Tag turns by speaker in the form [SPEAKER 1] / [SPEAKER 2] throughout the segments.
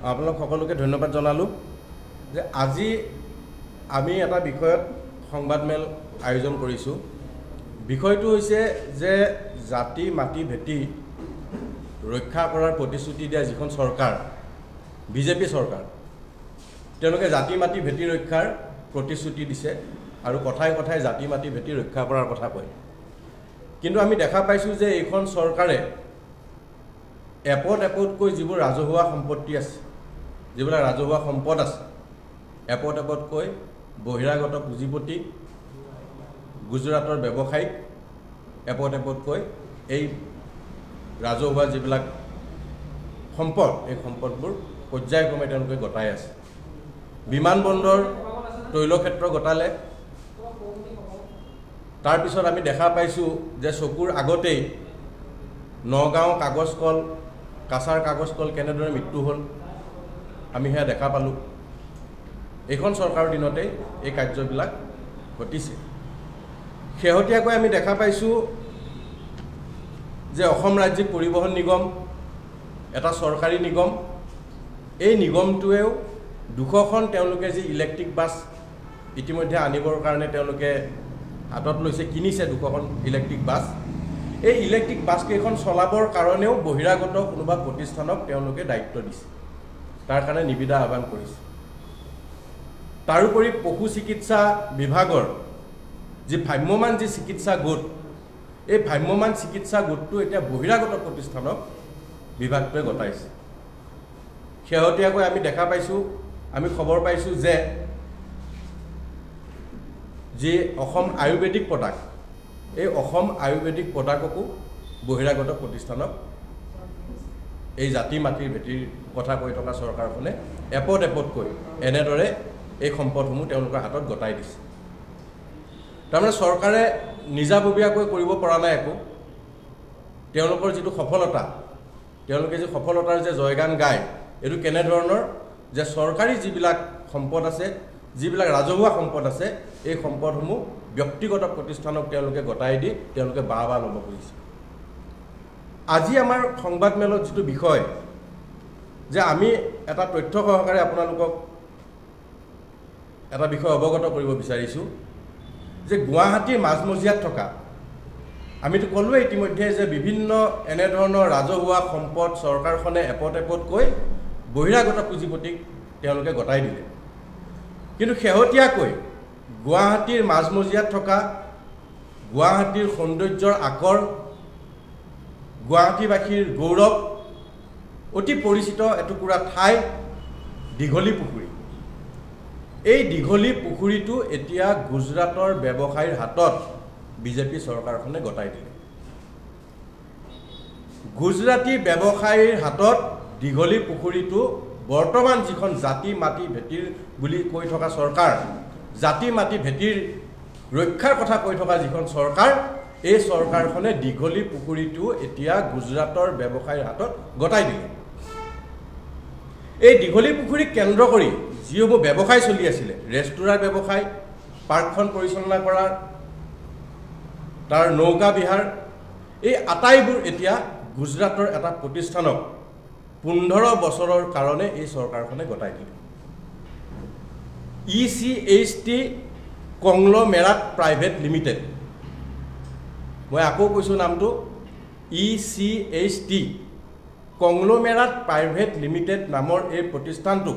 [SPEAKER 1] আপোনালোক সকলোকে ধন্যবাদ জনালোঁ যে আজি আমি এটা বিষয়ত সংবাদমেল আয়োজন কৰিছোঁ। বিষয়টো হৈছে যে জাতি মাটি ভেটি ৰক্ষা কৰাৰ প্ৰতিশ্ৰুতি দিয়া যিখন চৰকাৰ বিজেপি চৰকাৰ, তেওঁলোকে জাতি মাটি ভেটি ৰক্ষাৰ প্ৰতিশ্ৰুতি দিছে আৰু কথাই কথাই জাতি মাটি ভেটি ৰক্ষা কৰাৰ কথা কয়। কিন্তু আমি দেখা পাইছোঁ যে এইখন চৰকাৰে এপতকৈ যিবোৰ ৰাজহুৱা সম্পত্তি আছে, যিবিলাক ৰাজহুৱা সম্পদ আছে, এপতকৈ বহিৰাগত পুঁজিপতি গুজৰাটৰ ব্যৱসায়িক এপতকৈ এই ৰাজহুৱা যিবিলাক সম্পদ, এই সম্পদবোৰ পৰ্যায়ক্ৰমে তেওঁলোকে গতাই আছে। বিমানবন্দৰ তৈলক্ষেত্ৰ গতালে, তাৰপিছত আমি দেখা পাইছোঁ যে চকুৰ আগতেই নগাঁও কাগজ কল, কাছাৰ কাগজ কল কেনেদৰে মৃত্যু হ'ল আমি সেয়া দেখা পালোঁ। এইখন চৰকাৰৰ দিনতেই এই কাৰ্যবিলাক ঘটিছে। শেহতীয়াকৈ আমি দেখা পাইছোঁ যে অসম ৰাজ্যিক পৰিবহণ নিগম এটা চৰকাৰী নিগম, এই নিগমটোৱেও 200খন তেওঁলোকে যি ইলেক্ট্ৰিক বাছ ইতিমধ্যে আনিবৰ কাৰণে তেওঁলোকে হাতত লৈছে, কিনিছে 200খন ইলেক্ট্ৰিক বাছ। এই ইলেক্ট্ৰিক বাছকেইখন চলাবৰ কাৰণেও বহিৰাগত কোনোবা প্ৰতিষ্ঠানক তেওঁলোকে দায়িত্ব দিছে, তাৰ কাৰণে নিবিদা আহ্বান কৰিছে। তাৰোপৰি পশু চিকিৎসা বিভাগৰ যি ভ্ৰাম্যমান যি চিকিৎসা গোট, এই ভ্ৰাম্যমান চিকিৎসা গোটটো এতিয়া বহিৰাগত প্ৰতিষ্ঠানক বিভাগটোৱে গতাইছে। শেহতীয়াকৈ আমি দেখা পাইছোঁ, আমি খবৰ পাইছোঁ যে যি অসম আয়ুৰ্বেদিক প্ৰডাক্ট, এই অসম আয়ুৰ্বেদিক প্ৰডাক্টকো বহিৰাগত প্ৰতিষ্ঠানক এই জাতি মাটিৰ ভেটিৰ কথা কৈ থকা চৰকাৰখনে এপতকৈ এনেদৰে এই সম্পদসমূহ তেওঁলোকৰ হাতত গতাই দিছে। তাৰমানে চৰকাৰে নিজাববীয়াকৈ কৰিব পৰা নাই একো। তেওঁলোকৰ যিটো সফলতা, তেওঁলোকে যি সফলতাৰ যে জয়গান গায়, এইটো কেনেধৰণৰ যে চৰকাৰী যিবিলাক সম্পদ আছে, যিবিলাক ৰাজহুৱা সম্পদ আছে, এই সম্পদসমূহ ব্যক্তিগত প্ৰতিষ্ঠানক তেওঁলোকে গতাই দি তেওঁলোকে বাহ ল'ব খুজিছে। আজি আমাৰ সংবাদমেলত যিটো বিষয়, যে আমি এটা তথ্য সহকাৰে আপোনালোকক এটা বিষয় অৱগত কৰিব বিচাৰিছোঁ যে গুৱাহাটীৰ মাজমজিয়াত থকা, আমিতো ক'লোৱে ইতিমধ্যে যে বিভিন্ন এনেধৰণৰ ৰাজহুৱা সম্পদ চৰকাৰখনে এপতকৈ বহিৰাগত পুঁজিপতিক তেওঁলোকে গতাই দিলে। কিন্তু শেহতীয়াকৈ গুৱাহাটীৰ মাজমজিয়াত থকা, গুৱাহাটীৰ সৌন্দৰ্যৰ আকৰ, গুৱাহাটীবাসীৰ গৌৰৱ, অতি পৰিচিত এটুকুৰা ঠাই দীঘলী পুখুৰী, এই দীঘলী পুখুৰীটো এতিয়া গুজৰাটৰ ব্যৱসায়ীৰ হাতত বিজেপি চৰকাৰখনে গতাই দিলে। গুজৰাটী ব্যৱসায়ীৰ হাতত দীঘলী পুখুৰীটো বৰ্তমান যিখন জাতি মাটি ভেটিৰ বুলি কৈ থকা চৰকাৰ, জাতি মাটি ভেটিৰ ৰক্ষাৰ কথা কৈ থকা যিখন চৰকাৰ, এই চৰকাৰখনে দীঘলী পুখুৰীটো এতিয়া গুজৰাটৰ ব্যৱসায়ীৰ হাতত গতাই দিলে। এই দীঘলী পুখুৰীক কেন্দ্ৰ কৰি যিসমূহ ব্যৱসায় চলি আছিলে, ৰেষ্টুৰাৰ ব্যৱসায়, পাৰ্কখন পৰিচালনা কৰাৰ, তাৰ নৌকা বিহাৰ, এই আটাইবোৰ এতিয়া গুজৰাটৰ এটা প্ৰতিষ্ঠানক 15 বছৰৰ কাৰণে এই চৰকাৰখনে গতাই দিলে। ECHT কংগ্ল'মেৰাট প্ৰাইভেট লিমিটেড, মই আকৌ কৈছোঁ নামটো, ECHT কংগ্ল'মেৰাট প্ৰাইভেট লিমিটেড নামৰ এই প্ৰতিষ্ঠানটোক,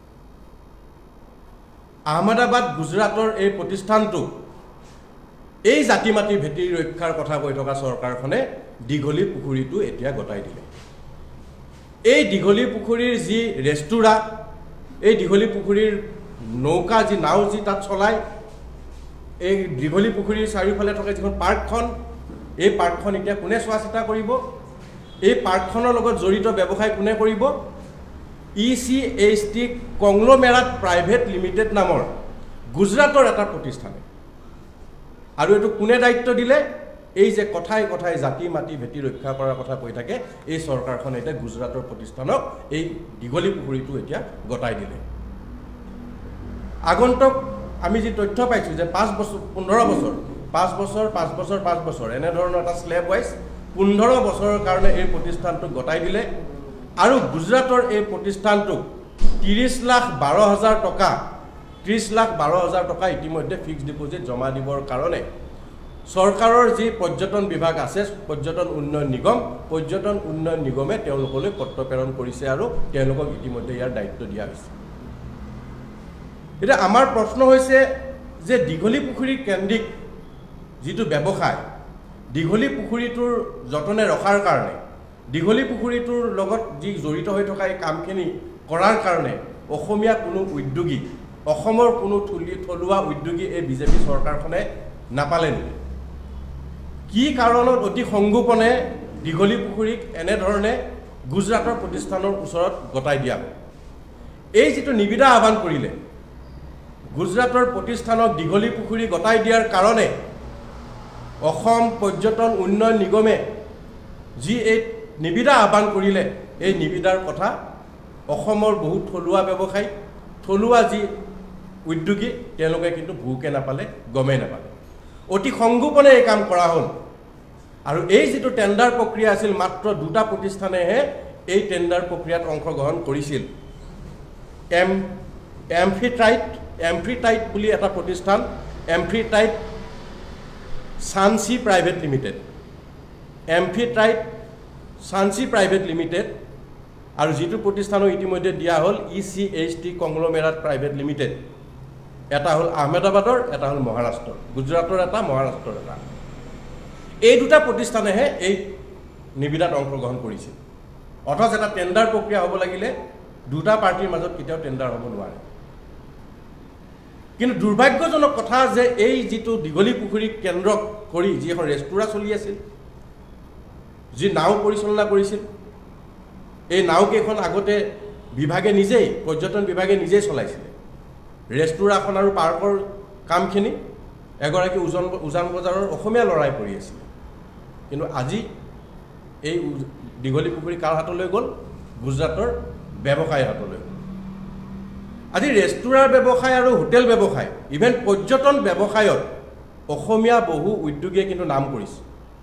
[SPEAKER 1] আহমেদাবাদ গুজৰাটৰ এই প্ৰতিষ্ঠানটো এই জাতি মাটি ভেটি ৰক্ষাৰ কথা কৈ থকা চৰকাৰখনে দীঘলী পুখুৰীটো এতিয়া গতাই দিলে। এই দীঘলী পুখুৰীৰ যি ৰেষ্টুৰা, এই দীঘলী পুখুৰীৰ নৌকা যি নাও যি তাত চলায়, এই দীঘলী পুখুৰীৰ চাৰিওফালে থকা যিখন পাৰ্কখন, এই পাৰ্কখন এতিয়া কোনে চোৱা চিতা কৰিব? এই পাৰ্কখনৰ লগত জড়িত ব্যৱসায় কোনে কৰিব? ECHT কংগ্ল'মেৰাট প্ৰাইভেট লিমিটেড নামৰ গুজৰাটৰ এটা প্ৰতিষ্ঠানে। আৰু এইটো কোনে দায়িত্ব দিলে? এই যে কথাই কথাই জাতি মাটি ভেটি ৰক্ষা কৰাৰ কথা কৈ থাকে, এই চৰকাৰখনে এতিয়া গুজৰাটৰ প্ৰতিষ্ঠানক এই দীঘলী পুখুৰীটো এতিয়া গতাই দিলে। আগন্তুক আমি যি তথ্য পাইছোঁ যে 5 বছৰ 15 বছৰ 5 বছৰ 5 বছৰ 5 বছৰ এনেধৰণৰ এটা স্লেব ৱাইজ 15 বছৰৰ কাৰণে এই প্ৰতিষ্ঠানটোক গতাই দিলে। আৰু গুজৰাটৰ এই প্ৰতিষ্ঠানটোক 30,12,000 টকা 30,12,000 টকা ইতিমধ্যে ফিক্সড ডিপোজিট জমা দিবৰ কাৰণে চৰকাৰৰ যি পৰ্যটন বিভাগ আছে পৰ্যটন উন্নয়ন নিগমে তেওঁলোকলৈ পত্ৰ প্ৰেৰণ কৰিছে আৰু তেওঁলোকক ইতিমধ্যে ইয়াৰ দায়িত্ব দিয়া হৈছে এতিয়া আমাৰ প্ৰশ্ন হৈছে যে দীঘলী পুখুৰীৰ কেন্দ্ৰিক যিটো ব্যৱসায় দীঘলী পুখুৰীটোৰ যতনে ৰখাৰ কাৰণে দীঘলী পুখুৰীটোৰ লগত যি জড়িত হৈ থকা এই কামখিনি কৰাৰ কাৰণে অসমীয়া কোনো উদ্যোগী অসমৰ কোনো থলুৱা উদ্যোগী এই বিজেপি চৰকাৰখনে নাপালে নেকি কি কাৰণত অতি সংগোপনে দীঘলী পুখুৰীক এনেধৰণে গুজৰাটৰ প্ৰতিষ্ঠানৰ ওচৰত গতাই দিয়া এই যিটো নিবিদা আহ্বান কৰিলে গুজৰাটৰ প্ৰতিষ্ঠানক দীঘলী পুখুৰী গতাই দিয়াৰ কাৰণে অসম পৰ্যটন উন্নয়ন নিগমে যি এই নিবিদা আহ্বান কৰিলে এই নিবিদাৰ কথা অসমৰ বহু থলুৱা ব্যৱসায়ী থলুৱা যি উদ্যোগী তেওঁলোকে কিন্তু ভুকে নাপালে গমেই নাপালে অতি সংগোপনে এই কাম কৰা হ'ল আৰু এই যিটো টেণ্ডাৰ প্ৰক্ৰিয়া আছিল মাত্ৰ দুটা প্ৰতিষ্ঠানেহে এই টেণ্ডাৰ প্ৰক্ৰিয়াত অংশগ্ৰহণ কৰিছিল এমফ্ৰিটাইট বুলি এটা প্ৰতিষ্ঠান এমফ্ৰিটাইট সানসি প্ৰাইভেট লিমিটেড এমফ্ৰিটাইট সানসি প্ৰাইভেট লিমিটেড আৰু যিটো প্ৰতিষ্ঠানক ইতিমধ্যে দিয়া হ'ল ECHT কংগ্লমেৰাট প্ৰাইভেট লিমিটেড এটা হ'ল আহমেদাবাদৰ এটা হ'ল মহাৰাষ্ট্ৰৰ গুজৰাটৰ এটা মহাৰাষ্ট্ৰৰ এটা এই দুটা প্ৰতিষ্ঠানেহে এই নিবিদাত অংশগ্ৰহণ কৰিছিল অথচ এটা টেণ্ডাৰ প্ৰক্ৰিয়া হ'ব লাগিলে দুটা পাৰ্টিৰ মাজত কেতিয়াও টেণ্ডাৰ হ'ব নোৱাৰে কিন্তু দুৰ্ভাগ্যজনক কথা যে এই যিটো দীঘলী পুখুৰী কেন্দ্ৰ কৰি যি এখন ৰেষ্টুৰাঁ চলি আছিল যি নাও পৰিচালনা কৰিছিল এই নাওকেইখন আগতে বিভাগে নিজেই পৰ্যটন বিভাগে নিজেই চলাইছিল ৰেষ্টুৰাঁখন আৰু পাৰ্কৰ কামখিনি এগৰাকী উজান বজাৰৰ অসমীয়া লৰাই কৰি আছিল কিন্তু আজি এই দীঘলী পুখুৰী কাৰ হাতলৈ গ'ল গুজৰাটৰ ব্যৱসায়ৰ হাতলৈ আজি ৰেষ্টুৰাঁ ব্যৱসায় আৰু হোটেল ব্যৱসায় ইভেন পৰ্যটন ব্যৱসায়ত অসমীয়া বহু উদ্যোগীয়ে কিন্তু নাম কৰিছে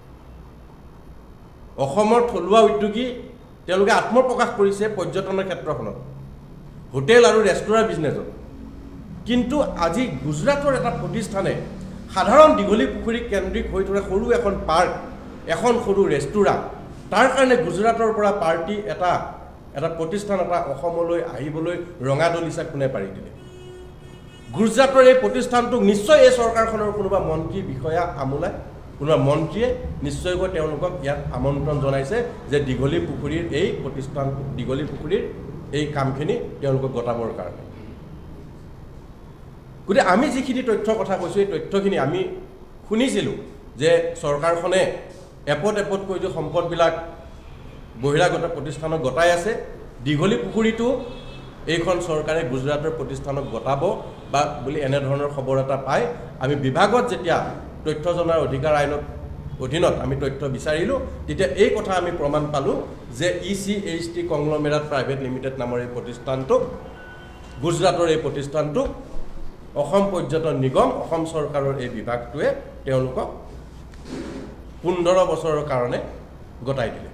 [SPEAKER 1] অসমৰ থলুৱা উদ্যোগী তেওঁলোকে আত্মপ্ৰকাশ কৰিছে পৰ্যটনৰ ক্ষেত্ৰখনত হোটেল আৰু ৰেষ্টুৰাঁ বিজনেছত কিন্তু আজি গুজৰাটৰ এটা প্ৰতিষ্ঠানে সাধাৰণ দীঘলী পুখুৰী কেন্দ্ৰিক হৈ থকা সৰু এখন পাৰ্ক এখন সৰু ৰেষ্টুৰাঁ তাৰ কাৰণে গুজৰাটৰ পৰা পাৰ্টি এটা প্ৰতিষ্ঠান এটা অসমলৈ আহিবলৈ ৰঙা দলিচা কোনে পাৰি দিলে গুজৰাটৰ এই প্ৰতিষ্ঠানটোক নিশ্চয় এই চৰকাৰখনৰ কোনোবা মন্ত্ৰী বিষয়া আমোলাই কোনোবা মন্ত্ৰীয়ে নিশ্চয়কৈ তেওঁলোকক ইয়াত আমন্ত্ৰণ জনাইছে যে দীঘলী পুখুৰীৰ এই প্ৰতিষ্ঠান দীঘলী পুখুৰীৰ এই কামখিনি তেওঁলোকক গতাবৰ কাৰণে গতিকে আমি যিখিনি তথ্যৰ কথা কৈছোঁ এই তথ্যখিনি আমি শুনিছিলোঁ যে চৰকাৰখনে এপতকৈ যে সম্পদবিলাক বহিৰাগত প্ৰতিষ্ঠানক গতাই আছে দীঘলী পুখুৰীটো এইখন চৰকাৰে গুজৰাটৰ প্ৰতিষ্ঠানক গতাব বা বুলি এনেধৰণৰ খবৰ এটা পায় আমি বিভাগত যেতিয়া তথ্য জনাৰ অধিকাৰ আইনত অধীনত আমি তথ্য বিচাৰিলোঁ তেতিয়া এই কথা আমি প্ৰমাণ পালোঁ যে ECHT কংগ্লমেৰাট প্ৰাইভেট লিমিটেড নামৰ এই প্ৰতিষ্ঠানটো গুজৰাটৰ এই প্ৰতিষ্ঠানটো অসম পৰ্যটন নিগম অসম চৰকাৰৰ এই বিভাগটোৱে তেওঁলোকক 15 বছৰৰ কাৰণে গতাই দিলে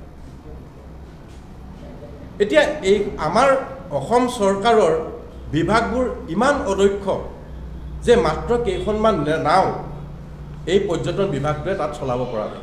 [SPEAKER 1] এতিয়া এই আমাৰ অসম চৰকাৰৰ বিভাগবোৰ ইমান অদক্ষ যে মাত্ৰ কেইখনমান নাও এই পৰ্যটন বিভাগটোৱে তাত চলাব পৰা নাই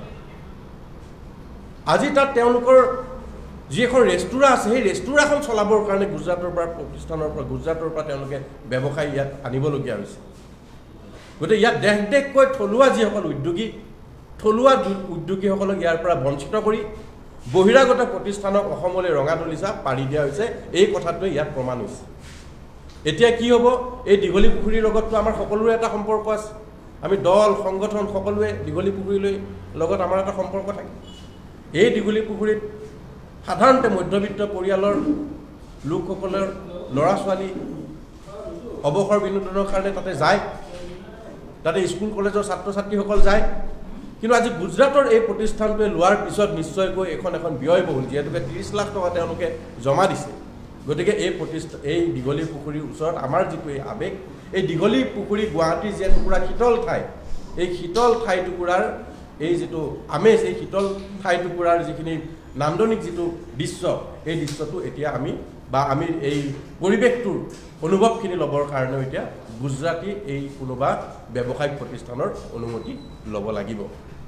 [SPEAKER 1] আজি তাত তেওঁলোকৰ যি এখন ৰেষ্টুৰাঁ আছে সেই ৰেষ্টুৰাঁখন চলাবৰ কাৰণে গুজৰাটৰ পৰা প্ৰতিষ্ঠানৰ পৰা গুজৰাটৰ পৰা তেওঁলোকে ব্যৱসায়ী ইয়াত আনিবলগীয়া হৈছে গতিকে ইয়াত দেশকৈ থলুৱা যিসকল থলুৱা উদ্যোগীসকলক ইয়াৰ পৰা বঞ্চিত কৰি বহিৰাগত প্ৰতিষ্ঠানক অসমলৈ ৰঙা দলিচা পাৰি দিয়া হৈছে এই কথাটোৱে ইয়াত প্ৰমাণ হৈছে এতিয়া কি হ'ব এই দীঘলী পুখুৰীৰ লগততো আমাৰ সকলোৰে এটা সম্পৰ্ক আছে আমি দল সংগঠন সকলোৱে দীঘলী পুখুৰীলৈ লগত আমাৰ এটা সম্পৰ্ক থাকে এই দীঘলী পুখুৰীত সাধাৰণতে মধ্যবিত্ত পৰিয়ালৰ লোকসকলৰ ল'ৰা ছোৱালী অৱসৰ বিনোদনৰ কাৰণে তাতে যায় তাতে স্কুল কলেজৰ ছাত্ৰ ছাত্ৰীসকল যায় কিন্তু আজি গুজৰাটৰ এই প্ৰতিষ্ঠানটোৱে লোৱাৰ পিছত নিশ্চয়কৈ এখন ব্যয়বহুল যিহেতুকে 30 লাখ টকা তেওঁলোকে জমা দিছে গতিকে এই দীঘলী পুখুৰীৰ ওচৰত আমাৰ যিটো এই আবেগ এই দীঘলী পুখুৰী গুৱাহাটীৰ যে টুকুৰা শীতল ঠাই এই শীতল ঠাই টুকুৰাৰ এই যিটো আমেজ এই শীতল ঠাই টুকুৰাৰ যিখিনি নান্দনিক যিটো দৃশ্য এই দৃশ্যটো এতিয়া আমি এই পৰিৱেশটোৰ অনুভৱখিনি ল'বৰ কাৰণে এতিয়া গুজৰাটী এই কোনোবা ব্যৱসায়িক প্ৰতিষ্ঠানৰ অনুমতি ল'ব লাগিব।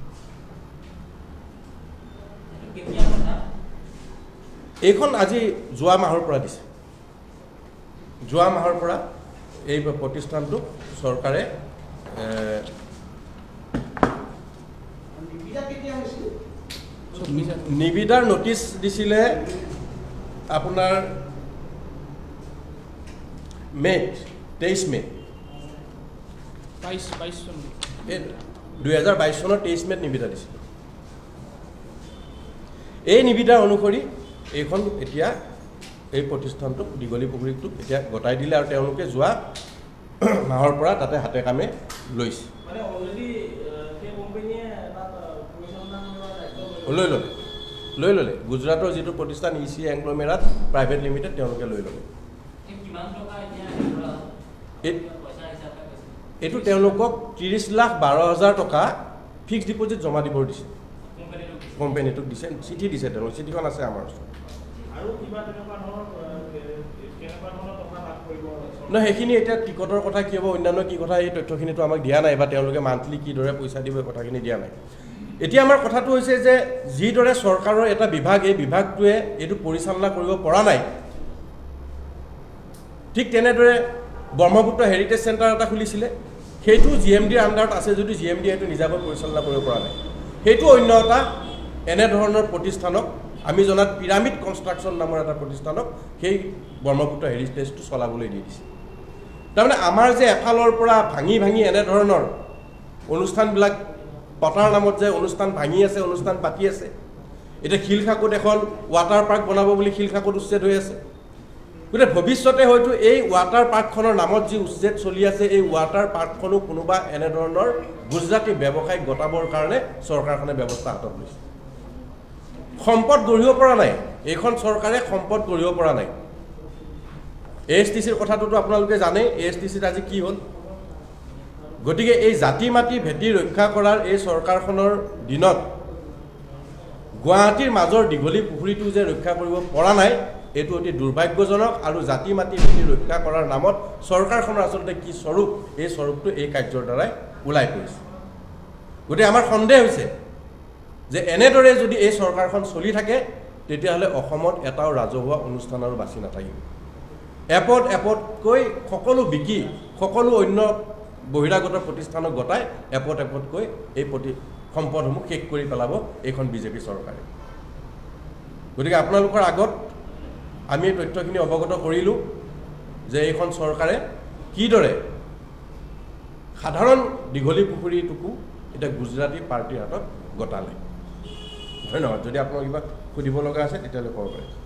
[SPEAKER 1] এইখন আজি যোৱা মাহৰ পৰা দিছে। যোৱা মাহৰ পৰা এই প্ৰতিষ্ঠানটো চৰকাৰে নিবিদাৰ নটিচ দিছিলে আপোনাৰ মে 23 মে 2022 চনৰ 23 মেত নিবিদা দিছিল। এই নিবিদাৰ অনুসৰি এইখন এতিয়া এই প্ৰতিষ্ঠানটোক দীঘলী পুখুৰীটোক এতিয়া গতাই দিলে আৰু তেওঁলোকে যোৱা মাহৰ পৰা তাতে হাতে কামে লৈছে। লৈ ল'লে গুজৰাটৰ যিটো প্ৰতিষ্ঠান EC এংগ্ল'মেৰাট প্ৰাইভেট লিমিটেড তেওঁলোকে লৈ ল'লে। এইটো তেওঁলোকক 30,12,000 টকা ফিক্সড ডিপজিট জমা দিব দিছে, কোম্পানীটোক দিছে, চিঠি দিছে, তেওঁলোক চিঠিখন আছে আমাৰ ওচৰত। নহয়, সেইখিনি এতিয়া টিকটৰ কথা কি হ'ব, অন্যান্য কি কথা, এই তথ্যখিনিতো আমাক দিয়া নাই, বা তেওঁলোকে মান্থলি কিদৰে পইচা দিব এই কথাখিনি দিয়া নাই। এতিয়া আমাৰ কথাটো হৈছে যে যিদৰে চৰকাৰৰ এটা বিভাগ, এই বিভাগটোৱে এইটো পৰিচালনা কৰিব পৰা নাই, ঠিক তেনেদৰে ব্ৰহ্মপুত্ৰ হেৰিটেজ চেণ্টাৰ এটা খুলিছিলে, সেইটো GMDৰ আণ্ডাৰত আছে যদিও GMD সেইটো নিজাকৈ পৰিচালনা কৰিব পৰা নাই। সেইটো অন্য এটা এনেধৰণৰ প্ৰতিষ্ঠানক, আমি জনাত পিৰামিড কনষ্ট্ৰাকশ্যন নামৰ এটা প্ৰতিষ্ঠানক সেই ব্ৰহ্মপুত্ৰ হেৰিটেজটো চলাবলৈ দি দিছে। তাৰমানে আমাৰ যে এফালৰ পৰা ভাঙি এনেধৰণৰ অনুষ্ঠানবিলাক পতাৰ নামত যে অনুষ্ঠান ভাঙি আছে, অনুষ্ঠান পাতি আছে, এতিয়া শিলখাকুত এখন ৱাটাৰ পাৰ্ক বনাব বুলি শিলখাকুত উচ্ছেদ হৈ আছে। গতিকে ভৱিষ্যতে হয়তো এই ৱাটাৰ পাৰ্কখনৰ নামত যি উচ্ছেদ চলি আছে, এই ৱাটাৰ পাৰ্কখনো কোনোবা এনেধৰণৰ গুজৰাটী ব্যৱসায়িক গতাবৰ কাৰণে চৰকাৰখনে ব্যৱস্থা হাতত লৈছে। সম্পদ গঢ়িব পৰা নাই, এইখন চৰকাৰে সম্পদ গঢ়িব পৰা নাই। ASTCৰ কথাটোতো আপোনালোকে জানে, ASTCত আজি কি হ'ল। গতিকে এই জাতি মাটি ভেটি ৰক্ষা কৰাৰ এই চৰকাৰখনৰ দিনত গুৱাহাটীৰ মাজৰ দীঘলী পুখুৰীটো যে ৰক্ষা কৰিব পৰা নাই, এইটো অতি দুৰ্ভাগ্যজনক। আৰু জাতি মাটি ভেটি ৰক্ষা কৰাৰ নামত চৰকাৰখনৰ আচলতে কি স্বৰূপ, এই স্বৰূপটো এই কাৰ্যৰ দ্বাৰাই ওলাই পৰিছে। গতিকে আমাৰ সন্দেহ হৈছে যে এনেদৰে যদি এই চৰকাৰখন চলি থাকে, তেতিয়াহ'লে অসমত এটাও ৰাজহুৱা অনুষ্ঠান আৰু বাছি নাথাকিব। এপতকৈ সকলো বিকি, সকলো অন্য বহিৰাগত প্ৰতিষ্ঠানক গতাই এপতকৈ এই সম্পদসমূহ শেষ কৰি পেলাব এইখন বিজেপি চৰকাৰে। গতিকে আপোনালোকৰ আগত আমি এই তথ্যখিনি অৱগত কৰিলোঁ যে এইখন চৰকাৰে কিদৰে সাধাৰণ দীঘলী পুখুৰীটোকো এতিয়া গুজৰাটী পাৰ্টিৰ হাতত গতালে। ধন্যবাদ। যদি আপোনাৰ কিবা সুধিব লগা আছে তেতিয়াহ'লে ক'ব পাৰে।